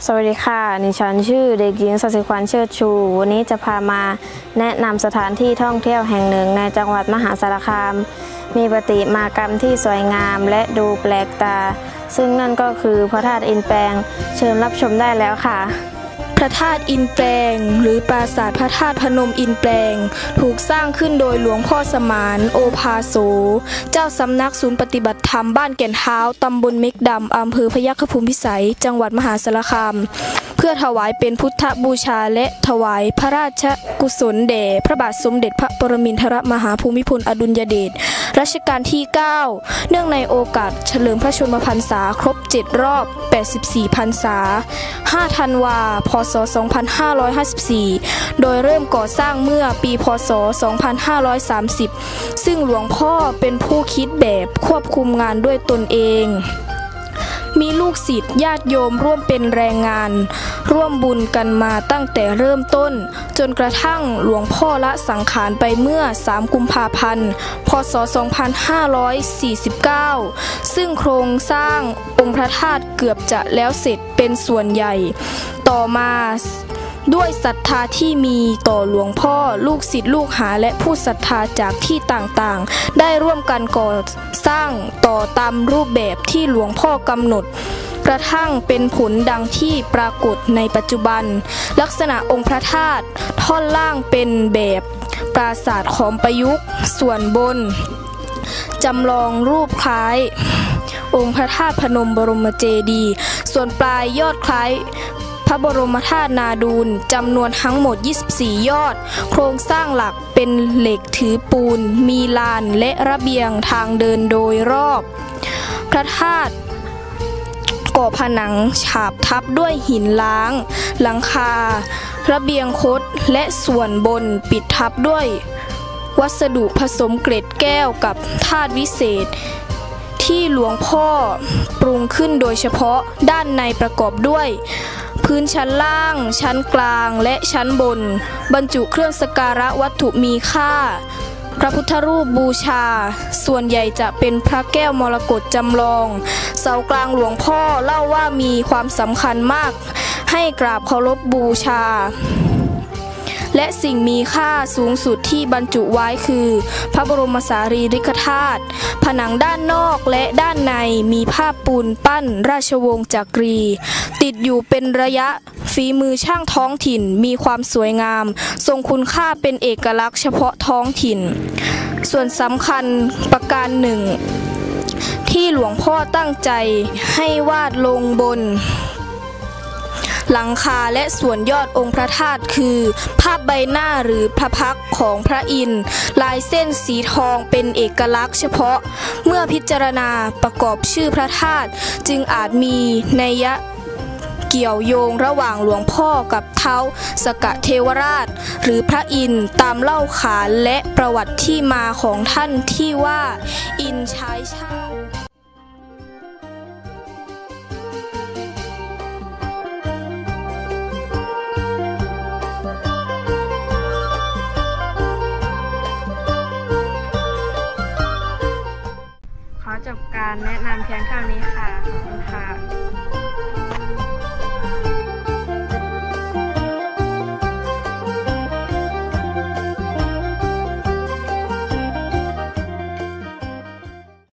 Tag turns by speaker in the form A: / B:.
A: สวัสดีค่ะดิฉันชื่อเด็กหญิงศศิขวัญเชิดชูวันนี้จะพามาแนะนำสถานที่ท่องเที่ยวแห่งหนึ่งในจังหวัดมหาสารคามมีประติมากรรมที่สวยงามและดูแปลกตาซึ่งนั่นก็คือพระธาตุอินแปลงเชิญรับชมได้แล้วค่ะ
B: พระธาตุอินแปลงหรือปราสาทพระธาตุพนมอินแปลงถูกสร้างขึ้นโดยหลวงพ่อสมานโอภาโสเจ้าสำนักศูนย์ปฏิบัติธรรมบ้านแก่นเท้าตำบลเม็กดำอำเภอพยัคฆภูมิพิสัยจังหวัดมหาสารคามเพื่อถวายเป็นพุทธบูชาและถวายพระราชกุศลแด่พระบาทสมเด็จพระปรมินทรมหาภูมิพลอดุลยเดชรัชกาลที่ 9เนื่องในโอกาสเฉลิมพระชนมพรรษาครบ7รอบ84พรรษา5ธันวาพศ2554โดยเริ่มก่อสร้างเมื่อปีพศ2530ซึ่งหลวงพ่อเป็นผู้คิดแบบควบคุมงานด้วยตนเองมีลูกศิษย์ญาติโยมร่วมเป็นแรงงานร่วมบุญกันมาตั้งแต่เริ่มต้นจนกระทั่งหลวงพ่อละสังขารไปเมื่อ3กุมภาพันธ์พศ2549ซึ่งโครงสร้างองค์พระธาตุเกือบจะแล้วเสร็จเป็นส่วนใหญ่ต่อมาด้วยศรัทธาที่มีต่อหลวงพ่อลูกศิษย์ลูกหาและผู้ศรัทธาจากที่ต่างๆได้ร่วมกันก่อสร้างต่อตามรูปแบบที่หลวงพ่อกำหนดกระทั่งเป็นผลดังที่ปรากฏในปัจจุบันลักษณะองค์พระธาตุท่อนล่างเป็นแบบปราสาทขอมประยุกต์ส่วนบนจำลองรูปคล้ายองค์พระธาตุพนมบรมเจดีย์ส่วนปลายยอดคล้ายพระบรมธาตุนาดูลจำนวนทั้งหมด24ยอดโครงสร้างหลักเป็นเหล็กถือปูนมีลานและระเบียงทางเดินโดยรอบพระธาตุก่อผนังฉาบทับด้วยหินล้างหลังคาระเบียงคดและส่วนบนปิดทับด้วยวัสดุผสมเกล็ดแก้วกับธาตุวิเศษที่หลวงพ่อปรุงขึ้นโดยเฉพาะด้านในประกอบด้วยพื้นชั้นล่างชั้นกลางและชั้นบนบรรจุเครื่องสักการะวัตถุมีค่าพระพุทธรูปบูชาส่วนใหญ่จะเป็นพระแก้วมรกตจำลองเสากลางหลวงพ่อเล่าว่ามีความสำคัญมากให้กราบเคารพบูชาและสิ่งมีค่าสูงสุดที่บรรจุไว้คือพระบรมสารีริกธาตุผนังด้านนอกและด้านในมีภาพปูนปั้นราชวงศ์จักรีติดอยู่เป็นระยะฝีมือช่างท้องถิ่นมีความสวยงามทรงคุณค่าเป็นเอกลักษณ์เฉพาะท้องถิ่นส่วนสำคัญประการหนึ่งที่หลวงพ่อตั้งใจให้วาดลงบนหลังคาและส่วนยอดองค์พระธาตุคือภาพใบหน้าหรือพระพักตร์ของพระอินทร์ลายเส้นสีทองเป็นเอกลักษณ์เฉพาะเมื่อพิจารณาประกอบชื่อพระธาตุจึงอาจมีนัยเกี่ยวโยงระหว่างหลวงพ่อกับท้าวสกเทวราชหรือพระอินทร์ตามเล่าขานและประวัติที่มาของท่านที่ว่าอินทร์ชายชาติ
A: ขอจบการแนะนำเพียงเท่านี้ค่ะขอบคุณค่ะ